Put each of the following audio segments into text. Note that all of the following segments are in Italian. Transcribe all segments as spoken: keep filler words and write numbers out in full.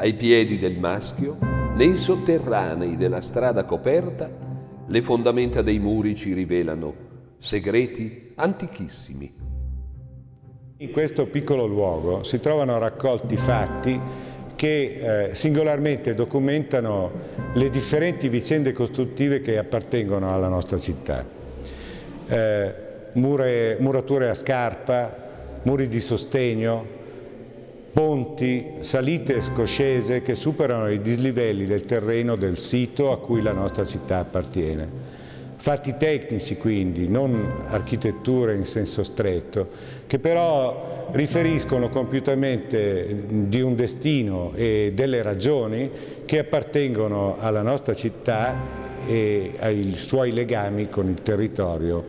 Ai piedi del Maschio, nei sotterranei della strada coperta, le fondamenta dei muri ci rivelano segreti antichissimi. In questo piccolo luogo si trovano raccolti fatti che eh, singolarmente documentano le differenti vicende costruttive che appartengono alla nostra città. Eh, mure, murature a scarpa, muri di sostegno, ponti, salite e scoscese che superano i dislivelli del terreno del sito a cui la nostra città appartiene. Fatti tecnici quindi, non architetture in senso stretto, che però riferiscono compiutamente di un destino e delle ragioni che appartengono alla nostra città e ai suoi legami con il territorio.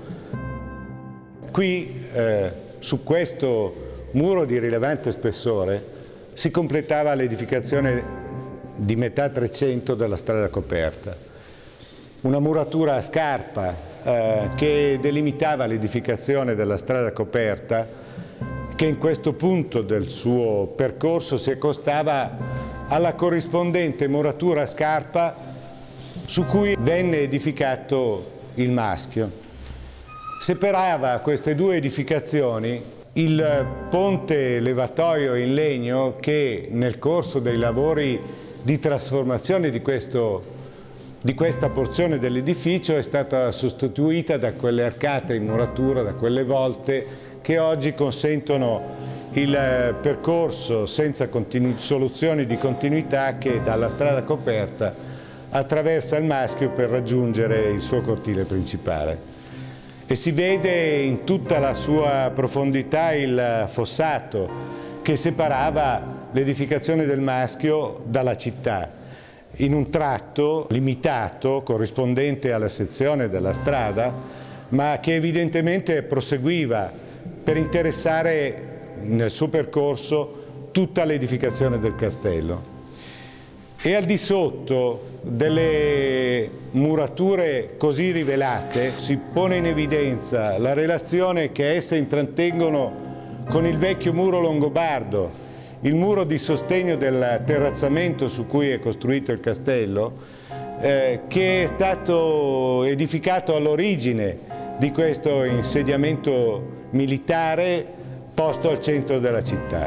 Qui, eh, su questo muro di rilevante spessore, si completava l'edificazione di metà Trecento della strada coperta. Una muratura a scarpa eh, che delimitava l'edificazione della strada coperta, che in questo punto del suo percorso si accostava alla corrispondente muratura a scarpa su cui venne edificato il Maschio. Separava queste due edificazioni il ponte levatoio in legno che nel corso dei lavori di trasformazione di, questo, di questa porzione dell'edificio è stata sostituita da quelle arcate in muratura, da quelle volte che oggi consentono il percorso senza soluzioni di continuità che dalla strada coperta attraversa il Maschio per raggiungere il suo cortile principale. E si vede in tutta la sua profondità il fossato che separava l'edificazione del Maschio dalla città, in un tratto limitato corrispondente alla sezione della strada, ma che evidentemente proseguiva per interessare nel suo percorso tutta l'edificazione del castello. E al di sotto delle murature così rivelate si pone in evidenza la relazione che esse intrattengono con il vecchio muro longobardo, il muro di sostegno del terrazzamento su cui è costruito il castello, eh, che è stato edificato all'origine di questo insediamento militare posto al centro della città.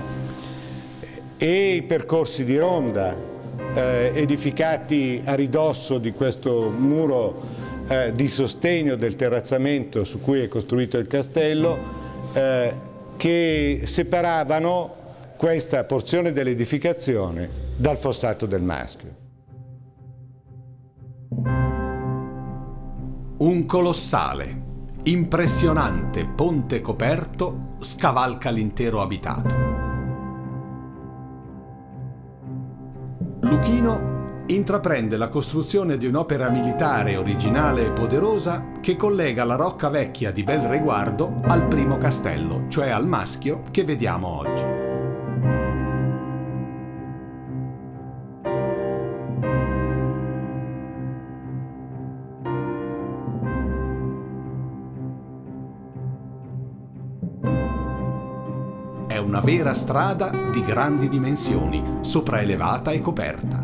E i percorsi di ronda Eh, edificati a ridosso di questo muro eh, di sostegno del terrazzamento su cui è costruito il castello, eh, che separavano questa porzione dell'edificazione dal fossato del Maschio. Un colossale, impressionante ponte coperto scavalca l'intero abitato. Luchino intraprende la costruzione di un'opera militare originale e poderosa che collega la Rocca Vecchia di Belreguardo al primo castello, cioè al Maschio che vediamo oggi. È una vera strada di grandi dimensioni, sopraelevata e coperta.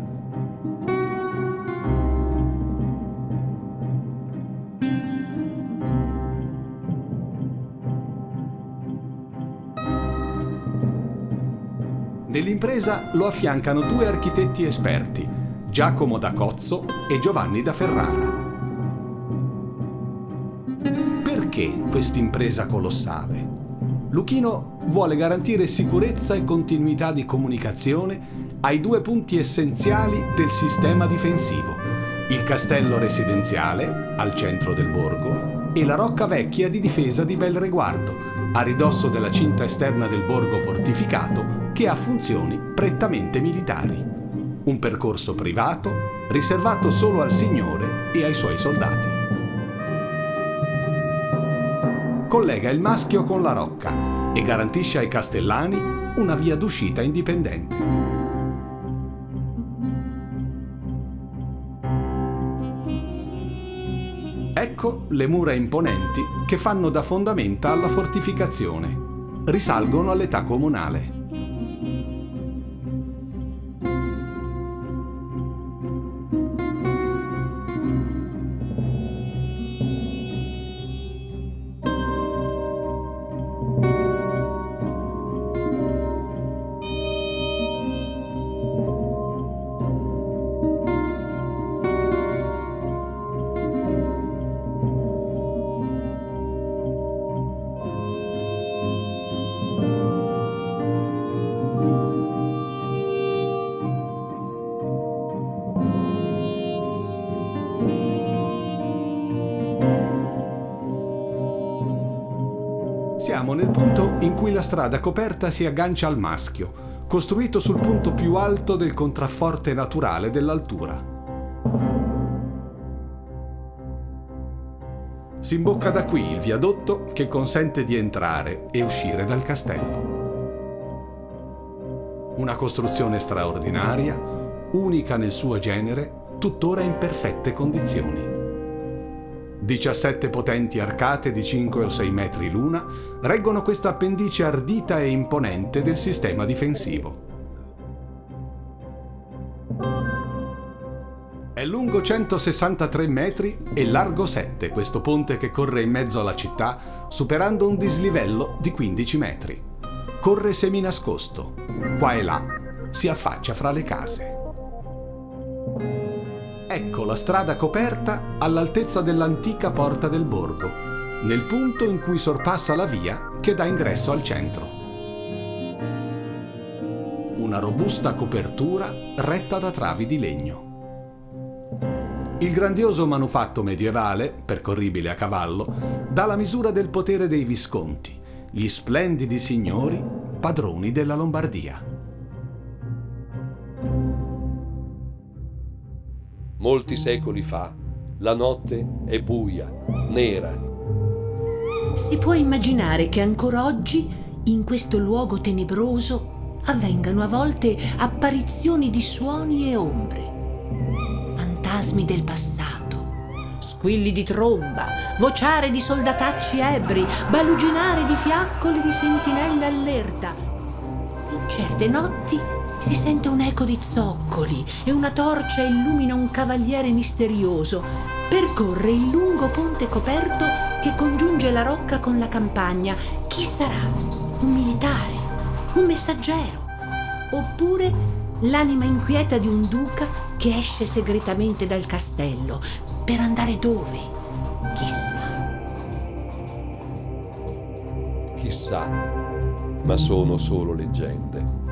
Nell'impresa lo affiancano due architetti esperti, Giacomo da Cozzo e Giovanni da Ferrara. Perché quest'impresa colossale? Luchino vuole garantire sicurezza e continuità di comunicazione ai due punti essenziali del sistema difensivo, il castello residenziale, al centro del borgo, e la Rocca Vecchia di difesa di Belreguardo, a ridosso della cinta esterna del borgo fortificato, che ha funzioni prettamente militari. Un percorso privato, riservato solo al signore e ai suoi soldati. Collega il Maschio con la Rocca e garantisce ai castellani una via d'uscita indipendente. Ecco le mura imponenti che fanno da fondamenta alla fortificazione. Risalgono all'età comunale. Siamo nel punto in cui la strada coperta si aggancia al maschio, costruito sul punto più alto del contrafforte naturale dell'altura. Si imbocca da qui il viadotto che consente di entrare e uscire dal castello. Una costruzione straordinaria, unica nel suo genere, tuttora in perfette condizioni. diciassette potenti arcate di cinque o sei metri l'una reggono questa appendice ardita e imponente del sistema difensivo. È lungo centosessantatré metri e largo sette questo ponte che corre in mezzo alla città, superando un dislivello di quindici metri. Corre seminascosto, qua e là, si affaccia fra le case. Ecco la strada coperta all'altezza dell'antica porta del borgo, nel punto in cui sorpassa la via che dà ingresso al centro. Una robusta copertura retta da travi di legno. Il grandioso manufatto medievale, percorribile a cavallo, dà la misura del potere dei Visconti, gli splendidi signori, padroni della Lombardia. Molti secoli fa, la notte è buia, nera. Si può immaginare che ancora oggi, in questo luogo tenebroso, avvengano a volte apparizioni di suoni e ombre. Fantasmi del passato, squilli di tromba, vociare di soldatacci ebbri, baluginare di fiaccole di sentinelle allerta. In certe notti si sente un eco di zoccoli e una torcia illumina un cavaliere misterioso. Percorre il lungo ponte coperto che congiunge la rocca con la campagna. Chi sarà? Un militare? Un messaggero? Oppure l'anima inquieta di un duca che esce segretamente dal castello. Per andare dove? Chissà. Chissà, ma sono solo leggende.